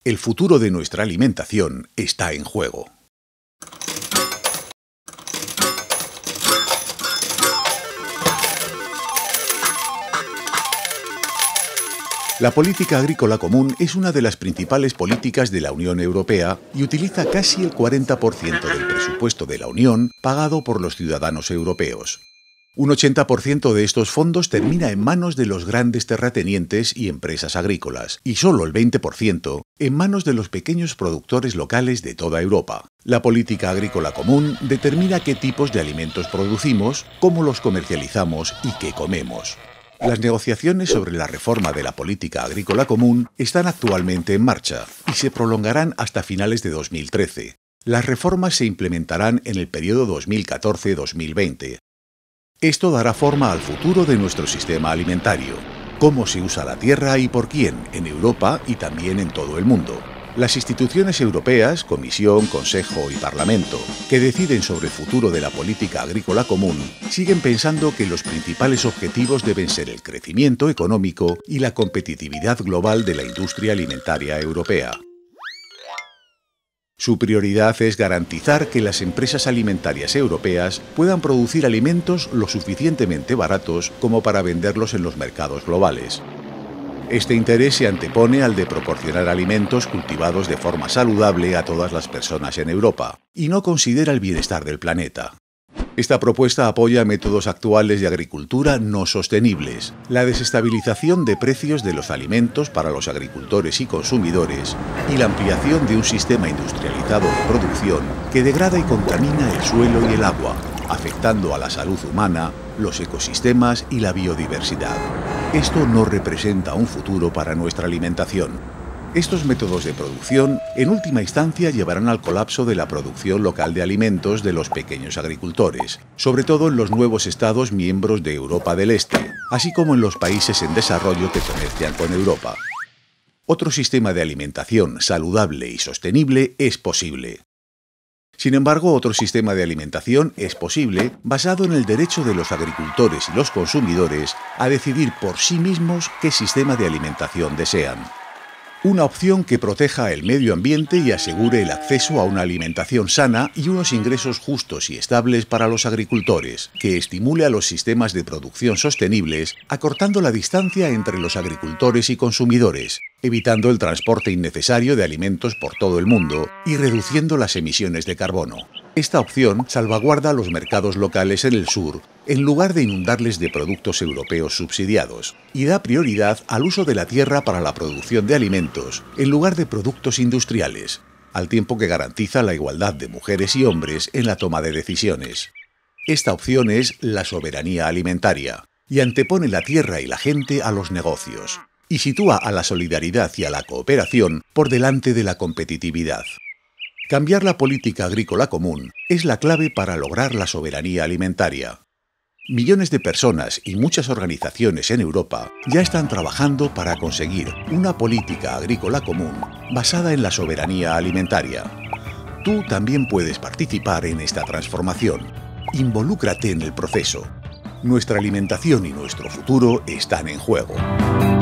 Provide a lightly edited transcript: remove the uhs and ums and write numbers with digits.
El futuro de nuestra alimentación está en juego. La política agrícola común es una de las principales políticas de la Unión Europea y utiliza casi el 40% del presupuesto de la Unión pagado por los ciudadanos europeos. Un 80% de estos fondos termina en manos de los grandes terratenientes y empresas agrícolas, y solo el 20% en manos de los pequeños productores locales de toda Europa. La política agrícola común determina qué tipos de alimentos producimos, cómo los comercializamos y qué comemos. Las negociaciones sobre la reforma de la política agrícola común están actualmente en marcha y se prolongarán hasta finales de 2013. Las reformas se implementarán en el periodo 2014-2020. Esto dará forma al futuro de nuestro sistema alimentario, cómo se usa la tierra y por quién, en Europa y también en todo el mundo. Las instituciones europeas, Comisión, Consejo y Parlamento, que deciden sobre el futuro de la política agrícola común, siguen pensando que los principales objetivos deben ser el crecimiento económico y la competitividad global de la industria alimentaria europea. Su prioridad es garantizar que las empresas alimentarias europeas puedan producir alimentos lo suficientemente baratos como para venderlos en los mercados globales. Este interés se antepone al de proporcionar alimentos cultivados de forma saludable a todas las personas en Europa, y no considera el bienestar del planeta. Esta propuesta apoya métodos actuales de agricultura no sostenibles, la desestabilización de precios de los alimentos para los agricultores y consumidores, y la ampliación de un sistema industrializado de producción que degrada y contamina el suelo y el agua, afectando a la salud humana, los ecosistemas y la biodiversidad. Esto no representa un futuro para nuestra alimentación. Estos métodos de producción, en última instancia, llevarán al colapso de la producción local de alimentos de los pequeños agricultores, sobre todo en los nuevos Estados miembros de Europa del Este, así como en los países en desarrollo que comercian con Europa. Otro sistema de alimentación saludable y sostenible es posible. Sin embargo, otro sistema de alimentación es posible basado en el derecho de los agricultores y los consumidores a decidir por sí mismos qué sistema de alimentación desean. Una opción que proteja el medio ambiente y asegure el acceso a una alimentación sana y unos ingresos justos y estables para los agricultores, que estimule a los sistemas de producción sostenibles, acortando la distancia entre los agricultores y consumidores, evitando el transporte innecesario de alimentos por todo el mundo y reduciendo las emisiones de carbono. Esta opción salvaguarda los mercados locales en el sur, en lugar de inundarles de productos europeos subsidiados, y da prioridad al uso de la tierra para la producción de alimentos, en lugar de productos industriales, al tiempo que garantiza la igualdad de mujeres y hombres en la toma de decisiones. Esta opción es la soberanía alimentaria, y antepone la tierra y la gente a los negocios, y sitúa a la solidaridad y a la cooperación por delante de la competitividad. Cambiar la política agrícola común es la clave para lograr la soberanía alimentaria. Millones de personas y muchas organizaciones en Europa ya están trabajando para conseguir una política agrícola común basada en la soberanía alimentaria. Tú también puedes participar en esta transformación. Involúcrate en el proceso. Nuestra alimentación y nuestro futuro están en juego.